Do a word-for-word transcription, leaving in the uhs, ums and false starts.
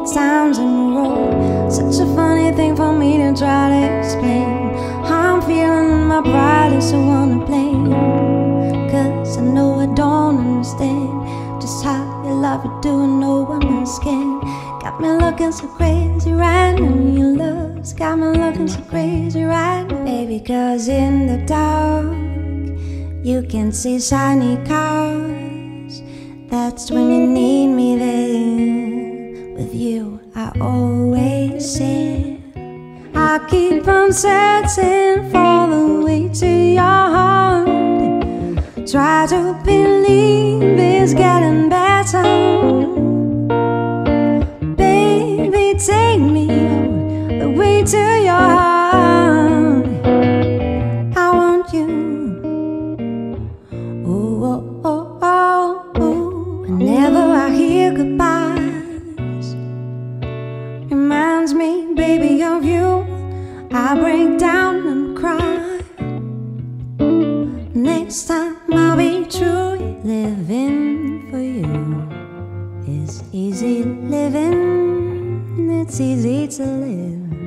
times in a row. Such a funny thing for me to try to explain. I'm feeling my pride is the one to blame, 'cause I know I don't understand just how your love is doing over my skin. Got me looking so crazy right now. Your love's got me looking so crazy right now, baby. 'Cause in the dark you can see shiny cars. That's when you need me there. With you I always share. I keep on searching for the way to your heart. Try to believe it's getting better. Baby, take me on the way to your heart. I want you. Oh, oh, oh, oh, oh. Whenever I hear goodbyes, reminds me, baby, of you. I break down and cry. Next time I'll be true. Living for you is easy living. It's easy to live.